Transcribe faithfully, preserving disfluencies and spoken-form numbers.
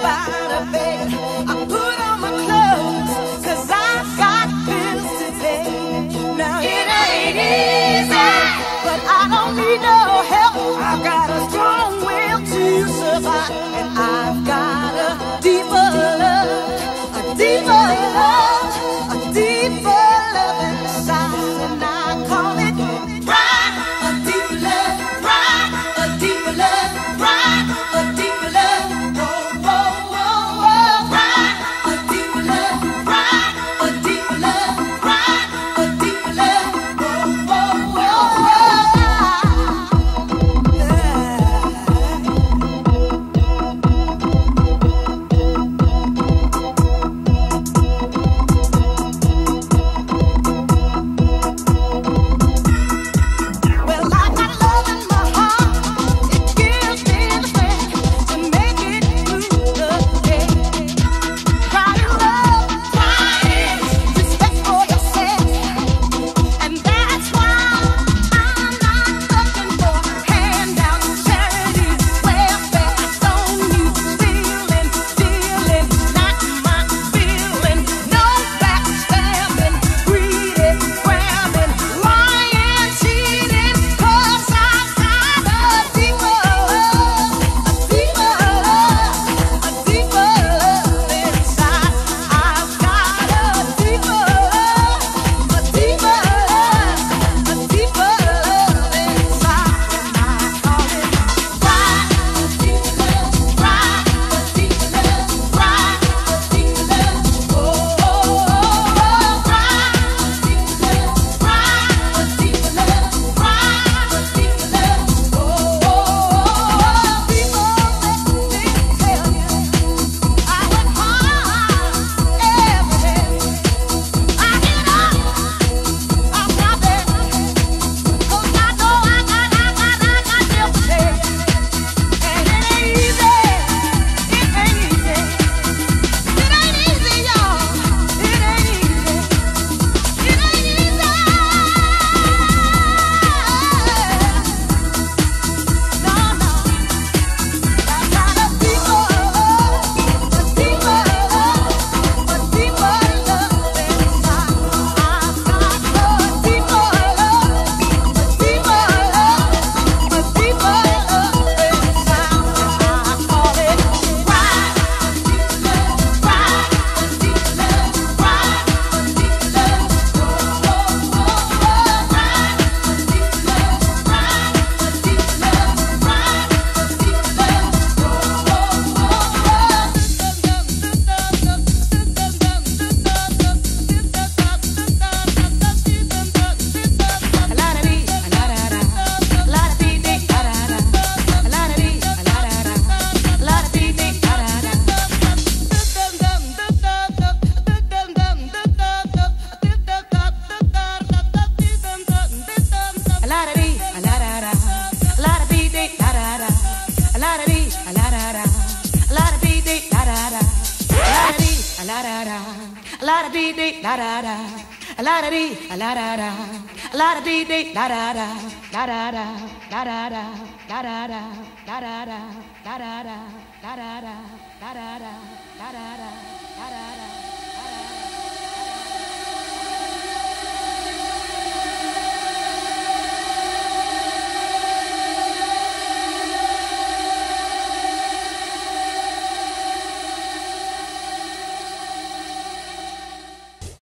out of bed. I put on my clothes, cause I've got bills to pay. Now it ain't easy, but I don't need no help. I've got a strong will to survive, and I've got a deeper love, a deeper love, a deeper love inside, and I call it pride. A deeper love, pride. A deeper love, pride. A deeper love, whoa, whoa, whoa, whoa, pride. A deeper love, pride. A deeper love, pride. A deeper love, whoa, whoa, whoa, whoa. Well, I got love in my heart. It gives me the strength to make it through the day. Pride and love, pride, respect for yourself, and that's why I'm not looking for handouts, charity, welfare. I don't need stealing, stealing, not my feeling. No backstabbing, greedy, grabbing, lying, cheating. 'Cause I've got a deeper love, a deeper love, a deeper love inside. I've got a deeper love, a deeper love, a deeper love inside, and I call it pride. A deeper love, pride. A deeper love, pride. A deeper love, oh, oh, oh, oh, pride. A deeper love, pride. A deeper love, pride. A deeper love, oh, oh, oh, oh. People let me tell you, I work hard every day. I get up, I'm not there, 'cause I know I got, I got, I got bills to pay. And it ain't easy, it ain't easy, it ain't easy, y'all. It ain't easy, it ain't easy. No, no. I got a deeper love, a deeper love, a deeper love inside. I've got a deeper love, a deeper love, a deeper love inside, and I call it pride. A deeper love, pride. A deeper love, pride. A deeper love, whoa, whoa, whoa, whoa, pride. A deeper love, pride. A deeper love, pride. A deeper love, whoa, whoa, la da da, la da dee, la da da, la da dee dee, la da da, la da da, la da da, la da da, la da da, la da da, la da da, la da da, la da da.